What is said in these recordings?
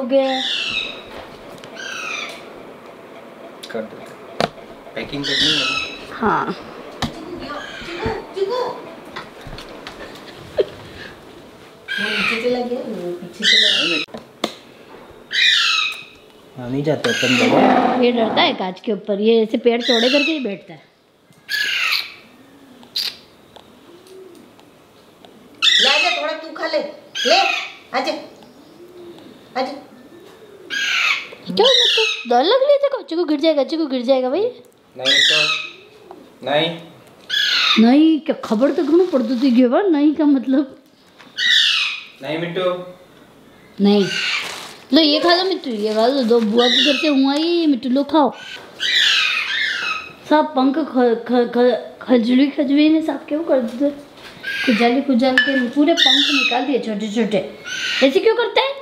गया है। कर देते, पैकिंग करनी है। हाँ नहीं जाता तुम बाबा। ये डरता है कांच के ऊपर, ये ऐसे पैर चौड़े करके ही बैठता है। ले आजा, थोड़ा तू खा ले, ले आजा आजा। क्या मतलब डर लग रही है? चिकू गिर जाएगा, चिकू गिर जाएगा भाई। नहीं तो नहीं नहीं क्या खबर तो घणो पड़ती थी गेवा नहीं का मतलब नहीं मिट्टू नहीं। लो ये खा लो मिट्टू, ये खा लो, दो बुआ के घर से हुआ ये मिट्टू लो खाओ। सब पंख खजली खजवी ने सब क्यों कर दिए, खुजाली खुजाल के पूरे पंख निकाल दिए छोटे छोटे। ऐसे क्यों करते हैं?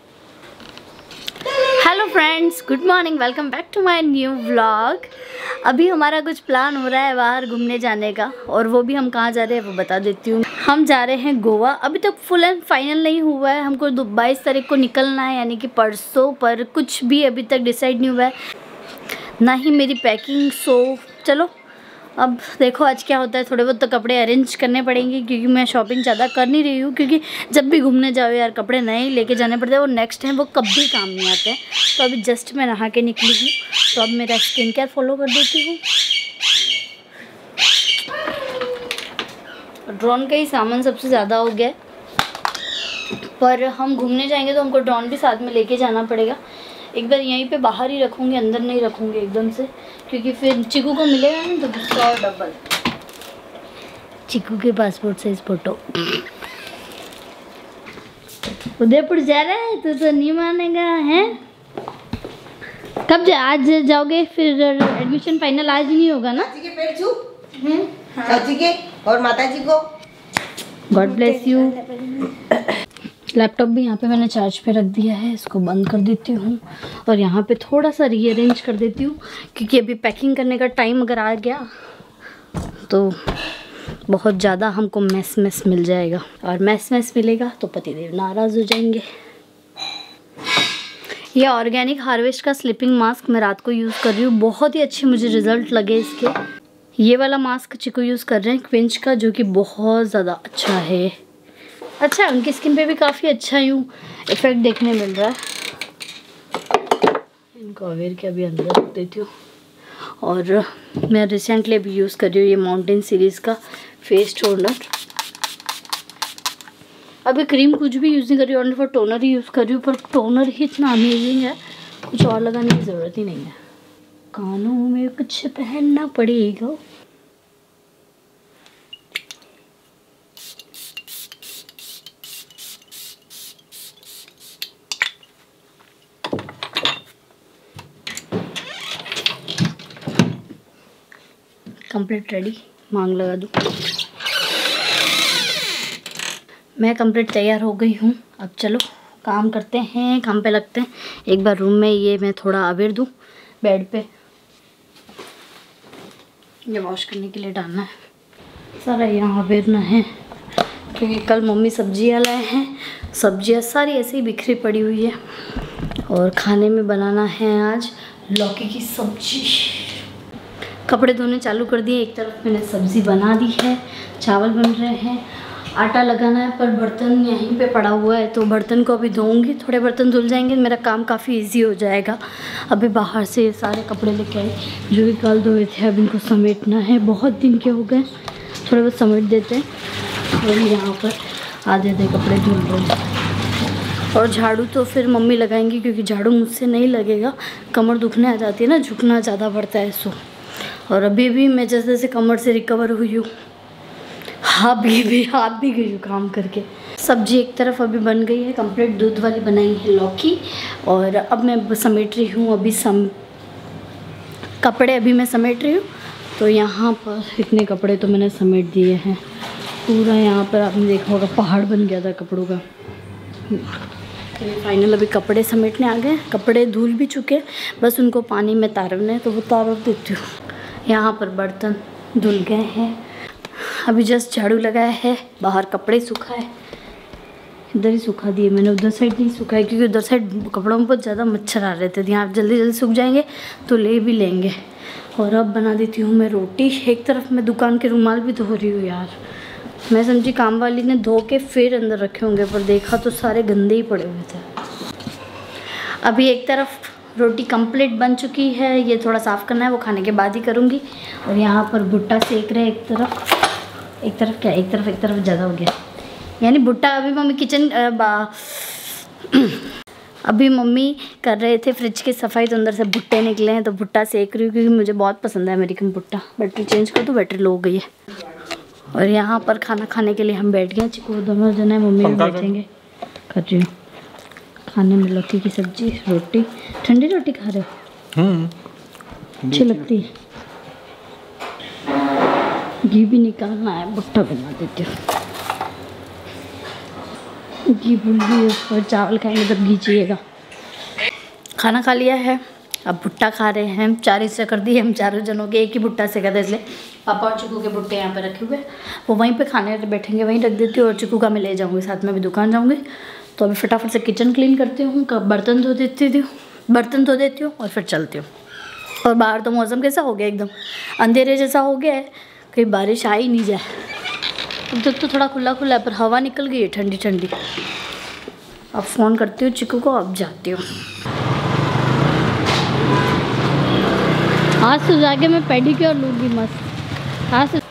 Hello friends, good morning, welcome back to my new vlog. अभी हमारा कुछ प्लान हो रहा है बाहर घूमने जाने का, और वो भी हम कहाँ जा रहे हैं वो बता देती हूँ। हम जा रहे हैं गोवा। अभी तक फुल एंड फाइनल नहीं हुआ है, हमको 22 तारीख को निकलना है, यानी कि परसों, पर कुछ भी अभी तक डिसाइड नहीं हुआ है, ना ही मेरी पैकिंग। सो चलो अब देखो आज क्या होता है। थोड़े बहुत तो कपड़े अरेंज करने पड़ेंगे, क्योंकि मैं शॉपिंग ज़्यादा कर नहीं रही हूँ, क्योंकि जब भी घूमने जाओ यार कपड़े नए लेके जाने पड़ते हैं, और नेक्स्ट टाइम वो कभी काम नहीं आते हैं। तो अभी जस्ट मैं नहा के निकली हूँ, तो अब मेरा स्किन केयर फॉलो कर देती हूँ। ड्रोन का ही सामान सबसे ज़्यादा हो गया है, पर हम घूमने जाएंगे तो हमको ड्रोन भी साथ में लेके जाना पड़ेगा। एक बार यहीं पे बाहर ही रखूँगी, अंदर नहीं रखूँगी एकदम से, क्योंकि फिर चिकू को मिलेगा ना तो गुस्सा और डबल। चिकू के पासपोर्ट साइज फोटो। उदयपुर जा रहा है तो नहीं मानेगा है? कब आज जाओगे? फिर एडमिशन फाइनल आज नहीं होगा ना? जी के पेट छू चाची के और माता जी को। God bless you. लैपटॉप भी यहाँ पे मैंने चार्ज पे रख दिया है, इसको बंद कर देती हूँ और यहाँ पे थोड़ा सा रीअरेंज कर देती हूँ, क्योंकि अभी पैकिंग करने का टाइम अगर आ गया तो बहुत ज़्यादा हमको मैस मिल जाएगा, और मैस मिलेगा तो पतिदेव नाराज़ हो जाएंगे। ये ऑर्गेनिक हार्वेस्ट का स्लीपिंग मास्क मैं रात को यूज़ कर रही हूँ, बहुत ही अच्छे मुझे रिजल्ट लगे इसके। ये वाला मास्क चिकू यूज़ कर रहे हैं क्विंच का, जो कि बहुत ज़्यादा अच्छा है। अच्छा, उनकी स्किन पे भी काफ़ी अच्छा यूँ इफेक्ट देखने मिल रहा है। इनको अवेयर के अभी अंदर रख देती हूँ। और मैं रिसेंटली अभी यूज़ कर रही हूँ ये माउंटेन सीरीज़ का फेस टोनर। अभी क्रीम कुछ भी यूज़ नहीं कर रही हूँ, ओनली फॉर टोनर ही यूज़ कर रही हूँ, पर टोनर ही इतना अमेजिंग है, कुछ और लगाने की ज़रूरत ही नहीं है। कानों में कुछ पहनना पड़ेगा। कंप्लीट रेडी, मांग लगा दूँ। मैं कंप्लीट तैयार हो गई हूँ। अब चलो काम करते हैं, काम पे लगते हैं। एक बार रूम में ये मैं थोड़ा अवेयर दूँ बेड पे, ये वॉश करने के लिए डालना है सारा, यहाँ अवेरना है, क्योंकि कल मम्मी सब्जियाँ लाए हैं। सब्जियाँ सारी ऐसे ही बिखरी पड़ी हुई है, और खाने में बनाना है आज लौकी की सब्जी। कपड़े धोने चालू कर दिए, एक तरफ मैंने सब्ज़ी बना दी है, चावल बन रहे हैं, आटा लगाना है, पर बर्तन यहीं पे पड़ा हुआ है, तो बर्तन को अभी धोऊंगी। थोड़े बर्तन धुल जाएंगे, मेरा काम काफ़ी इजी हो जाएगा। अभी बाहर से सारे कपड़े लेके आई जो कि कल धोए थे, अब इनको समेटना है, बहुत दिन के हो गए, थोड़े बहुत समेट देते हैं। और यहाँ पर आधे कपड़े धुल रहे हैं, और झाड़ू तो फिर मम्मी लगाएंगी, क्योंकि झाड़ू मुझसे नहीं लगेगा, कमर दुखने आ जाती है ना, झुकना ज़्यादा पड़ता है सो। और अभी भी मैं जैसे जैसे कमर से रिकवर हुई हूँ, हाथ भी गई हूँ काम करके। सब्जी एक तरफ अभी बन गई है कंप्लीट, दूध वाली बनाई है लौकी, और अब मैं समेट रही हूँ अभी कपड़े अभी मैं समेट रही हूँ। तो यहाँ पर इतने कपड़े तो मैंने समेट दिए हैं पूरा, यहाँ पर आपने देखा होगा पहाड़ बन गया था कपड़ों का। तो फाइनल अभी कपड़े समेटने आ गए, कपड़े धुल भी चुके, बस उनको पानी में तारने, तो वो तार देती हूँ। यहाँ पर बर्तन धुल गए हैं, अभी जस्ट झाड़ू लगाया है, बाहर कपड़े सूखा है, इधर ही सुखा दिए मैंने, उधर साइड नहीं सुखाए क्योंकि उधर साइड कपड़ों में बहुत ज़्यादा मच्छर आ रहे थे। यहाँ जल्दी जल्दी सूख जाएंगे तो ले भी लेंगे। और अब बना देती हूँ मैं रोटी। एक तरफ मैं दुकान के रुमाल भी धो रही हूँ यार। मैं समझी काम वाली ने धो के फिर अंदर रखे होंगे, पर देखा तो सारे गंदे ही पड़े हुए थे। अभी एक तरफ रोटी कंप्लीट बन चुकी है, ये थोड़ा साफ़ करना है, वो खाने के बाद ही करूँगी। और यहाँ पर भुट्टा सेक रहे एक तरफ क्या, एक तरफ ज़्यादा हो गया। यानी भुट्टा अभी मम्मी अभी मम्मी कर रहे थे फ्रिज की सफाई, तो अंदर से भुट्टे निकले हैं, तो भुट्टा सेक रही हूँ क्योंकि मुझे बहुत पसंद है अमेरिकन भुट्टा। बैटरी चेंज कर दो, बैटरी लो हो गई है। और यहाँ पर खाना खाने के लिए हम बैठ गए। चिकू दोनों जने मम्मी भी बैठेंगे। कर रही हूँ खाने में लौकी की सब्जी, रोटी। ठंडी रोटी खा रहे हो? अच्छी लगती है। घी भी निकालना है, भुट्टा बना देती हूँ। घी भूल गई, और चावल खाएंगे तब घी चाहिएगा। खाना खा लिया है, अब भुट्टा खा रहे हैं। 4 हिस्से कर दिए हम चारों जनों के, एक ही भुट्टा सेका था, इसलिए पापा और चिकू के भुट्टे यहाँ पे रखे हुए, वो वहीं पे खाने बैठेंगे, वहीं रख देती हूँ। और चिकू का मैं ले जाऊँगी साथ में, भी दुकान जाऊँगी। तो अभी फटाफट से किचन क्लीन करती हूँ, बर्तन धो देती हूँ और फिर चलती हूँ। और बाहर तो मौसम कैसा हो गया, एकदम अंधेरे जैसा हो गया है, कहीं बारिश आ ही नहीं जाए। अब तक तो थोड़ा खुला है, पर हवा निकल गई है ठंडी ठंडी। अब फ़ोन करती हूँ चिकू को, अब जाती हूँ। आज तो जाके मैं पेडिक्योर लूँगी मस्त। आज तो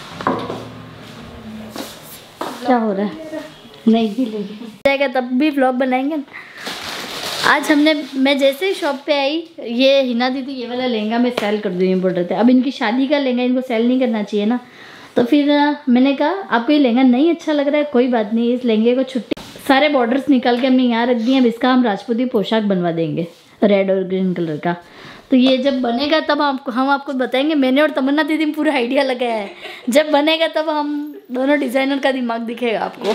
क्या हो रहा है, नहीं लेगी जाएगा तब भी व्लॉग बनाएंगे। आज मैं जैसे ही शॉप पे आई, ये हिना दीदी ये वाला लहंगा मैं सेल कर दूँ बोल रहे थे। अब इनकी शादी का लहंगा इनको सेल नहीं करना चाहिए ना, तो फिर मैंने कहा आपको ये लहंगा नहीं अच्छा लग रहा है, कोई बात नहीं, इस लहंगे को छुट्टी सारे बॉर्डर्स निकाल के हमने यहाँ रख दिए। अब इसका हम राजपूती पोशाक बनवा देंगे, रेड और ग्रीन कलर का। तो ये जब बनेगा तब हम आपको बताएंगे। मैंने और तमन्ना दीदी में पूरा आइडिया लगाया है, जब बनेगा तब हम दोनों डिज़ाइनर का दिमाग दिखेगा आपको।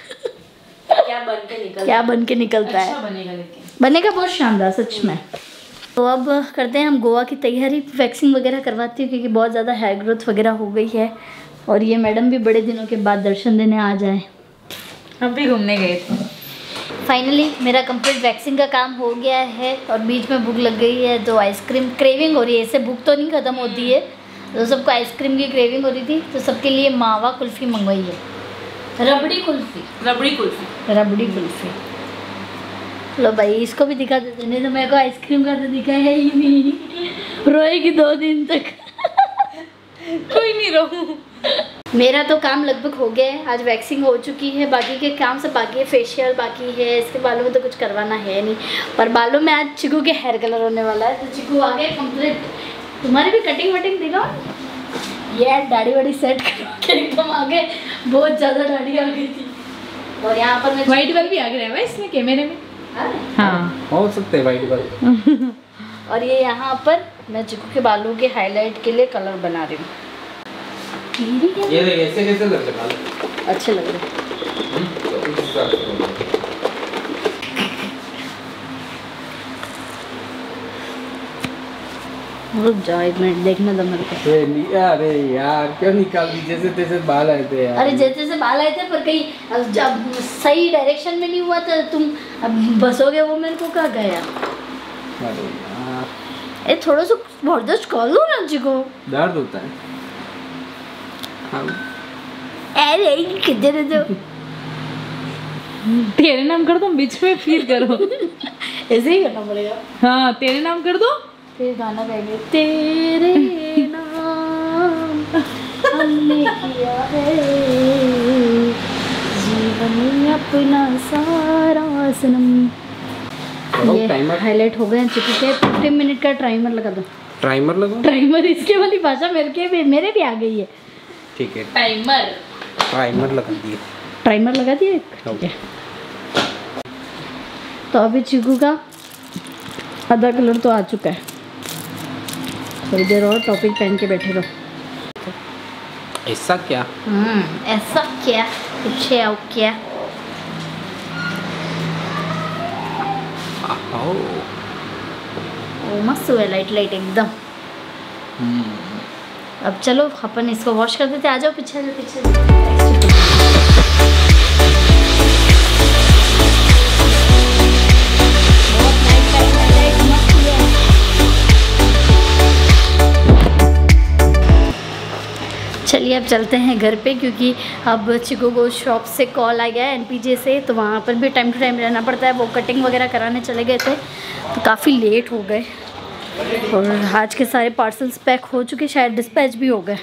क्या बन के निकलता है। बनेगा बहुत शानदार सच में। तो अब करते हैं हम गोवा की तैयारी। वैक्सिंग वगैरह करवाती हूँ क्योंकि बहुत ज़्यादा हेयर ग्रोथ वगैरह हो गई है। और ये मैडम भी बड़े दिनों के बाद दर्शन देने आ जाए। हम भी घूमने गए थे। फाइनली मेरा कंप्लीट वैक्सिंग का काम हो गया है। और बीच में भूख लग गई है, तो आइसक्रीम क्रेविंग हो रही है। ऐसे भूख तो नहीं ख़त्म होती है, तो सबको आइसक्रीम की क्रेविंग हो रही थी, तो सबके लिए मावा कुल्फ़ी मंगवाई है। रबड़ी कुल्फ़ी। लो भाई, इसको भी दिखा देते, नहीं तो मेरे को आइसक्रीम का तो दिखा है ही नहीं। रोएगी 2 दिन तक। कोई नहीं रहूँ। मेरा तो काम लगभग हो गया है। आज वैक्सिंग हो चुकी है, बाकी के काम सब बाकी है। फेशियल बाकी है, इसके बालों में तो कुछ करवाना है नहीं, पर बालों में आज चिकू के हेयर कलर होने वाला है। तो चिकू आ गए कंप्लीट। तुम्हारी भी कटिंग वटिंग दिखाओ, ये दाढ़ी वाड़ी सेट करके एकदम आ गए। बहुत ज़्यादा दाढ़ी आ गई थी। और यहाँ पर मैं वाइट बल्ब भी आ गया है इसमें कैमरे में। हाँ हो सकते हैं वाइट बल्ब। और ये यहाँ पर मैं चिकू के बालों के हाईलाइट के लिए कलर बना रही हूँ। ये ऐसे कैसे लग रहा है? अच्छे लग रहे हैं। रुक जाओ 1 मिनट, देखने दो मेरे को। अरे यार क्यों निकाल दी? जैसे तैसे बाल आए थे यार। अरे जैसे से बाल आए थे, पर कहीं जब सही डायरेक्शन में नहीं हुआ तो तुम अब बसोगे, वो मेरे को क्या गया। अरे यार, ए थोड़ा सा बर्दाश्त कर लो ना जी को, दर्द होता है। हाँ। अरे किधर है तो तेरे नाम कर दो, बीच में फिर करो। ऐसे ही करना पड़ेगा। हाँ तेरे नाम कर दो, फिर गाना गाएंगे। तेरे नाम हमने किया है जीवन में अपना सारा सनम। ये हाईलाइट हो गए चिकू के। 15 मिनट का टाइमर लगा दो। टाइमर लगाओ। टाइमर, इसके वाली भाषा मेरे भी आ गई है। ठीक है, टाइमर लगा दिए। टाइमर लगा दिए, ठीक है। तो अभी चिकू का आधा कलर तो आ चुका है। थोड़ी देर और टॉपिक पहन के बैठे रहो। ऐसा क्या? ऐसा क्या, कुछ है और क्या। ओ मस्त हुआ, लाइट लाइट एकदम। अब चलो अपन इसको वॉश कर देते। आ जाओ पीछे, पीछे। चलिए अब चलते हैं घर पे, क्योंकि अब चिकू को शॉप से कॉल आ गया है एनपीजे से, तो वहाँ पर भी टाइम टू टाइम रहना पड़ता है। वो कटिंग वगैरह कराने चले गए थे तो काफ़ी लेट हो गए, और आज के सारे पार्सल्स पैक हो चुके, शायद डिस्पैच भी हो गए।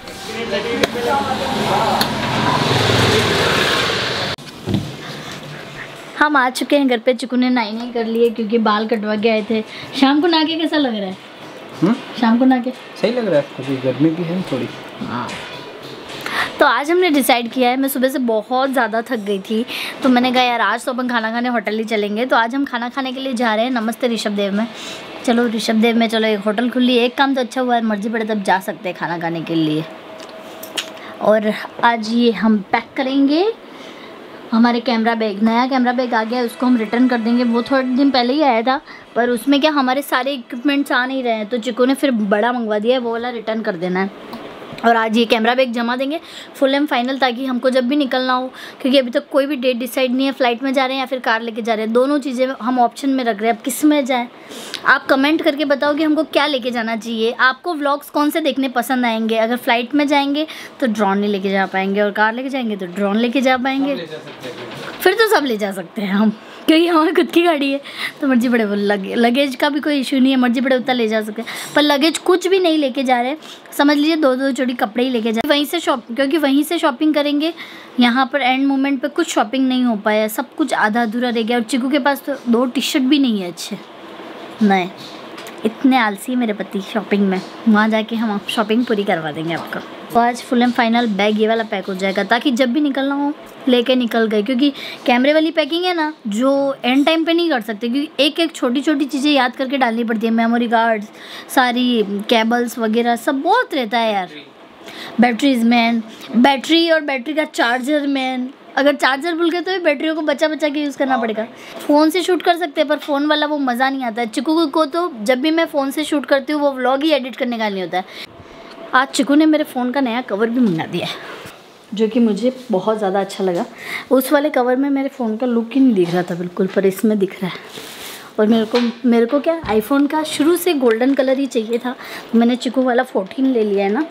हम आ चुके हैं घर पे। चिकू ने नाई कर लिए क्योंकि बाल कटवा के आए थे। शाम को नहा के कैसा लग रहा है? शाम को नहा के सही लग रहा है, क्योंकि गर्मी भी है थोड़ी। हाँ, तो आज हमने डिसाइड किया है, मैं सुबह से बहुत ज़्यादा थक गई थी, तो मैंने कहा यार आज तो अपन खाना खाने होटल ही चलेंगे। तो आज हम खाना खाने के लिए जा रहे हैं नमस्ते ऋषभ देव में। चलो ऋषभ देव में चलो, एक होटल खुली है, एक काम तो अच्छा हुआ है, मर्जी पड़े तब जा सकते हैं खाना खाने के लिए। और आज ये हम पैक करेंगे हमारे कैमरा बैग। नया कैमरा बैग आ गया है, उसको हम रिटर्न कर देंगे। वो थोड़े दिन पहले ही आया था, पर उसमें क्या हमारे सारे इक्विपमेंट्स आ नहीं रहे हैं, तो चिकू ने फिर बड़ा मंगवा दिया है, वो वाला रिटर्न कर देना है। और आज ये कैमरा बैग जमा देंगे फुल एंड फाइनल, ताकि हमको जब भी निकलना हो, क्योंकि अभी तक कोई भी डेट डिसाइड नहीं है, फ़्लाइट में जा रहे हैं या फिर कार लेके जा रहे हैं, दोनों चीज़ें हम ऑप्शन में रख रहे हैं। अब किस में जाएं? आप कमेंट करके बताओ कि हमको क्या लेके जाना चाहिए। आपको व्लॉग्स कौन से देखने पसंद आएंगे? अगर फ़्लाइट में जाएंगे तो ड्रोन नहीं लेके जा पाएंगे, और कार लेके जाएंगे तो ड्रोन लेके जा पाएंगे। फिर तो सब ले जा सकते हैं हम, क्योंकि हमारी खुद की गाड़ी है, तो मर्जी पड़े वो लगेज का भी कोई इशू नहीं है, मर्जी पड़े उतना ले जा सकते हैं। पर लगेज कुछ भी नहीं लेके जा रहे, समझ लीजिए 2-2 जोड़ी कपड़े ही लेके जा रहे। वहीं से क्योंकि वहीं से शॉपिंग करेंगे। यहाँ पर एंड मोमेंट पे कुछ शॉपिंग नहीं हो पाया, सब कुछ आधा अधूरा रह गया। और चिकू के पास तो 2 टी-शर्ट भी नहीं है अच्छे, नहीं, इतने आलसी मेरे पति शॉपिंग में। वहाँ जाके हम शॉपिंग पूरी करवा देंगे आपको। तो आज फुल एंड फाइनल बैग ये वाला पैक हो जाएगा, ताकि जब भी निकलना हो लेके निकल गए। क्योंकि कैमरे वाली पैकिंग है ना, जो एंड टाइम पे नहीं कर सकते, क्योंकि एक एक छोटी छोटी चीज़ें याद करके डालनी पड़ती है। मेमोरी कार्ड्स, सारी केबल्स वगैरह सब बहुत रहता है यार। बैटरीज मैन, बैटरी और बैटरी का चार्जर मैन, अगर चार्जर भूल गए तो बैटरियों को बचा बचा के यूज़ करना पड़ेगा। फ़ोन से शूट कर सकते हैं, पर फ़ोन वाला वो मज़ा नहीं आता है। चिकू को तो जब भी मैं फ़ोन से शूट करती हूँ वो व्लॉग ही एडिट करने का नहीं होता है। आज चिकू ने मेरे फ़ोन का नया कवर भी मंगा दिया है, जो कि मुझे बहुत ज़्यादा अच्छा लगा। उस वाले कवर में मेरे फ़ोन का लुक ही नहीं दिख रहा था बिल्कुल, पर इसमें दिख रहा है। और मेरे को क्या आईफोन का शुरू से गोल्डन कलर ही चाहिए था, तो मैंने चिकू वाला 14 ले लिया है ना,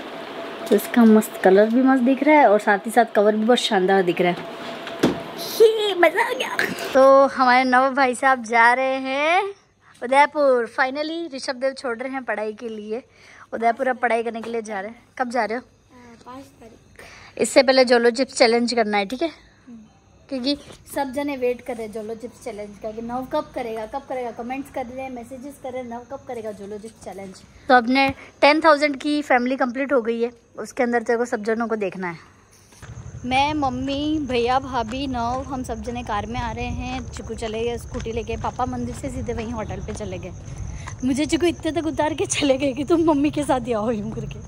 तो इसका मस्त कलर भी मस्त दिख रहा है, और साथ ही साथ कवर भी बहुत शानदार दिख रहा है। ये मज़ा आ गया। तो हमारे नव भाई साहब जा रहे हैं उदयपुर। फाइनली ऋषभ देव छोड़ रहे हैं पढ़ाई के लिए, उदयपुर अब पढ़ाई करने के लिए जा रहे हैं। कब जा रहे हो? 5 तारीख। इससे पहले जोलो चिप्स चैलेंज करना है, ठीक है? क्योंकि सब जने वेट कर रहे हैं जोलो चिप्स चैलेंज का, कि नव कब करेगा कमेंट्स कर रहे हैं, मैसेजेस कर रहे हैं, नव कब करेगा जोलो चिप्स चैलेंज। तो अपने 10,000 की फैमिली कंप्लीट हो गई है, उसके अंदर तेरे को सब जनों को देखना है। मैं, मम्मी, भैया, भाभी, नव, हम सब जने कार में आ रहे हैं। चिकू चले गए स्कूटी लेके, पापा मंदिर से सीधे वहीं होटल पे चले गए। मुझे चिकू इतने तक उतार के चले गए कि तुम मम्मी के साथ ही आओ यूँ करके।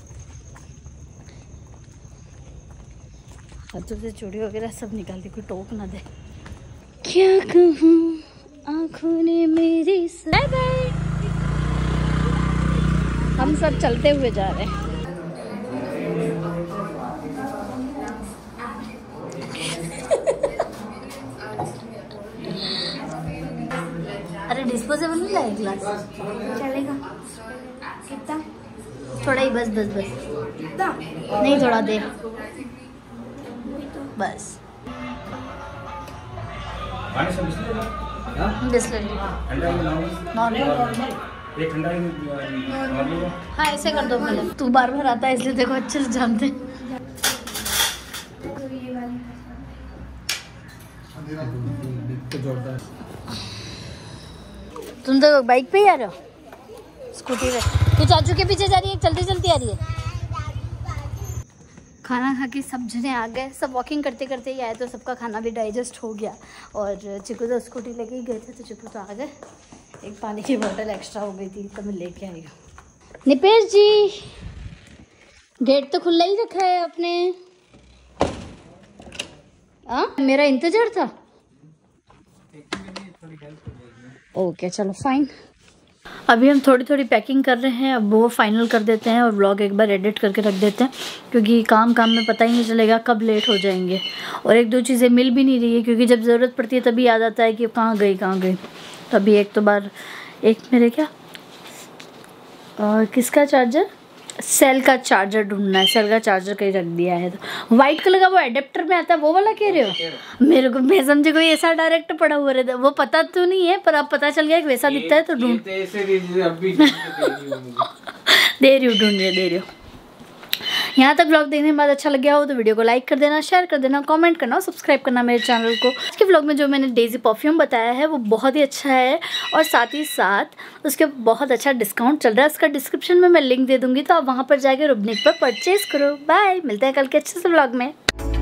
हाथों से चूड़ी वगैरह सब निकाल दी, कोई टोक ना दे। क्या कहूँ आँखों ने मेरी। Bye bye. हम सब चलते हुए जा रहे हैं। अरे डिस्पोजेबल नहीं लाए ग्लास? चलेगा कितना? थोड़ा ही, बस कितना? नहीं, थोड़ा दे बस। बिस्लरी नॉर्मल। हाँ ऐसे कर दो पहले, तू बार बार आता है इसलिए देखो अच्छे से जानते हैं। तुम तो बाइक पे ही आ रहे हो, स्कूटी पे? तू चाचू के पीछे जा रही है, चलती चलती आ रही है? खाना खा के सब जने आ गए, सब वॉकिंग करते करते ही आए, तो सबका खाना भी डाइजेस्ट हो गया। और चिकू तो स्कूटी लेके ही गए थे, तो चिकू तो आ गए। एक पानी की बोतल एक्स्ट्रा हो गई थी तो मैं लेके आई हूँ। निपेश जी, गेट तो खुला ही रखा है आपने। मेरा इंतजार था। ओके चलो फाइन। अभी हम थोड़ी थोड़ी पैकिंग कर रहे हैं, अब वो फाइनल कर देते हैं और व्लॉग एक बार एडिट करके रख देते हैं, क्योंकि काम में पता ही नहीं चलेगा कब लेट हो जाएंगे। और 1-2 चीज़ें मिल भी नहीं रही है, क्योंकि जब ज़रूरत पड़ती है तभी याद आता है कि कहाँ गई। तभी एक मेरे क्या किसका चार्जर, सेल का चार्जर ढूंढना है। सेल का चार्जर कहीं रख दिया है। तो वाइट कलर का वो एडेप्टर में आता है, वो वाला कह रहे हो? मेरे को, मैं समझे कोई ऐसा डायरेक्ट पड़ा हुआ रहता है, वो पता तो नहीं है, पर अब पता चल गया कि वैसा दिखता है तो ढूंढ दे रही हूँ। यहाँ तक व्लॉग देखने के बाद अच्छा लग गया हो तो वीडियो को लाइक कर देना, शेयर कर देना, कमेंट करना और सब्सक्राइब करना मेरे चैनल को। इसके व्लॉग में जो मैंने डेज़ी परफ्यूम बताया है वो बहुत ही अच्छा है और साथ ही साथ उसके बहुत अच्छा डिस्काउंट चल रहा है। उसका डिस्क्रिप्शन में मैं लिंक दे दूँगी, तो आप वहाँ पर जाकर रुबनिक पर परचेज़ करो। बाय, मिलते हैं कल के अच्छे से व्लॉग में।